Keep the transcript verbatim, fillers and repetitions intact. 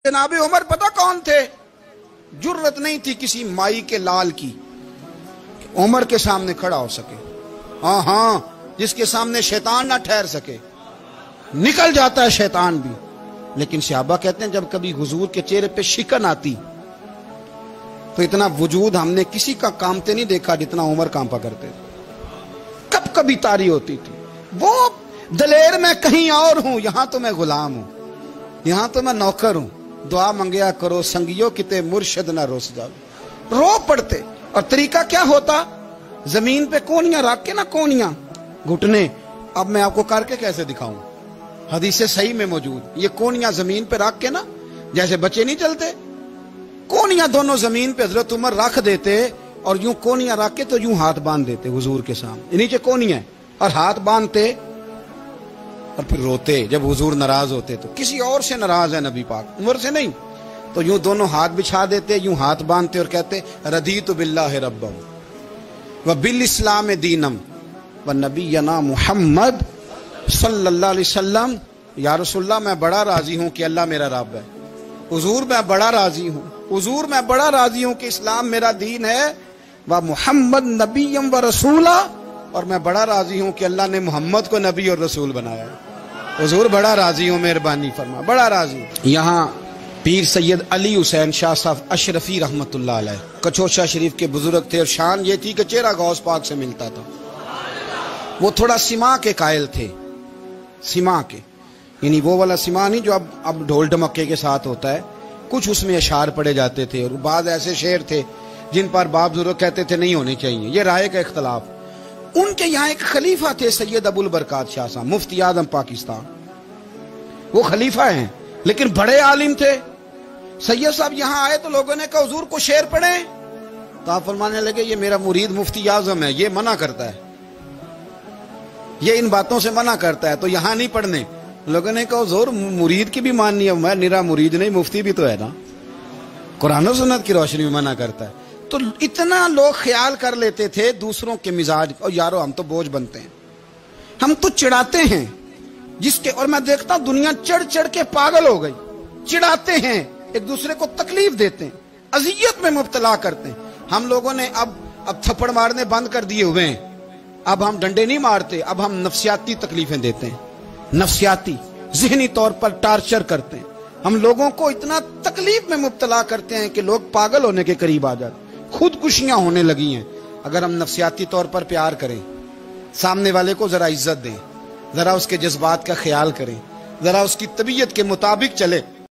जनाब उमर पता कौन थे? जुर्रत नहीं थी किसी माई के लाल की उमर के सामने खड़ा हो सके। हाँ हाँ, जिसके सामने शैतान ना ठहर सके। निकल जाता है शैतान भी, लेकिन सहाबा कहते हैं जब कभी हुजूर के चेहरे पे शिकन आती तो इतना वजूद हमने किसी का कांपते नहीं देखा जितना उमर कांपा करते थे। कब कभी तारी होती थी वो दलेर मैं कहीं और हूं, यहां तो मैं गुलाम हूं, यहां तो मैं नौकर हूं। दुआ मंगया करो संगियो किते मुर्शद ना रोस जाओ। रो पड़ते। और तरीका क्या होता? जमीन पे कोनियां रख के ना, कोनियां घुटने, अब मैं आपको करके कैसे दिखाऊं, हदीस सही में मौजूद। ये कोनियां जमीन पे रख के ना, जैसे बच्चे नहीं चलते, कोनियां दोनों जमीन पे हजरत उमर रख देते और यूं कोनियां रख के तो यूं हाथ बांध देते हुजूर के सामने, नीचे कोनियां और हाथ बांधते और फिर रोते। जब हुजूर नाराज होते तो किसी और से नाराज है नबी पाक, उमर से नहीं, तो यूं दोनों हाथ बिछा देते, यूं हाथ बांधते और कहते रदीतु बिल्लाहि रब्बम व बिल इस्लाम दीनम व नबीना मुहम्मद सल्लल्लाहु अलैहि वसल्लम। या रसूलल्लाह मैं बड़ा राजी हूं कि अल्लाह मेरा रब है। हुजूर मैं बड़ा राजी हूं, हुजूर मैं बड़ा राजी हूं कि इस्लाम मेरा दीन है। व मुहम्मद नबीयम व रसूला, और मैं बड़ा राजी हूं कि अल्लाह ने मोहम्मद को नबी और रसूल बनाया है। हुजूर बड़ा राजी हूं, मेहरबानी फरमा, बड़ा राजी। यहाँ पीर सैयद अली हुसैन शाह साहब अशरफी रहमतुल्लाह अलैह कचौशा शरीफ के बुजुर्ग थे और शान ये थी कि चेहरा गौस पाक से मिलता था। वो थोड़ा सिमा के कायल थे, सिमा के, यानी वो वाला सिमा नहीं जो अब अब ढोल ढमक्के के साथ होता है, कुछ उसमें अशार पड़े जाते थे और बाद ऐसे शेर थे जिन पर बाप बुजुर्ग कहते थे नहीं होने चाहिए, ये राय का इख्तलाफ। उनके यहाँ एक खलीफा थे सैयद अबुल बरकात शाह साहब, मुफ्ती आजम पाकिस्तान। वो खलीफा हैं लेकिन बड़े आलिम थे। सैयद साहब यहाँ आए तो लोगों ने कहा हुजूर को शेर पढ़े, तो आप फरमाने लगे ये मेरा मुरीद मुफ्ती आजम है, ये मना करता है, ये इन बातों से मना करता है, तो यहाँ नहीं पढ़ने। लोगों ने कहा हुजूर मुरीद की भी माननी है, मैं निरा मुरीद नहीं, मुफ्ती भी तो है ना, कुरान और सुन्नत की रोशनी में मना करता है। तो इतना लोग ख्याल कर लेते थे दूसरों के मिजाज, और यारो हम तो बोझ बनते हैं, हम तो चिढ़ाते हैं जिसके, और मैं देखता हूं दुनिया चढ़ चढ़ के पागल हो गई, चिढ़ाते हैं, एक दूसरे को तकलीफ देते हैं, अजियत में मुब्तला करते हैं। हम लोगों ने अब अब थप्पड़ मारने बंद कर दिए हुए हैं, अब हम डंडे नहीं मारते, अब हम नफ्सियाती तकलीफें देते हैं, नफ्सियाती ज़हनी तौर पर टार्चर करते हैं। हम लोगों को इतना तकलीफ में मुब्तला करते हैं कि लोग पागल होने के करीब आ जाते, खुदकुशियां होने लगी हैं। अगर हम नफ्सियाती तौर पर प्यार करें, सामने वाले को जरा इज्जत दें, जरा उसके जज्बात का ख्याल करें, जरा उसकी तबीयत के मुताबिक चले,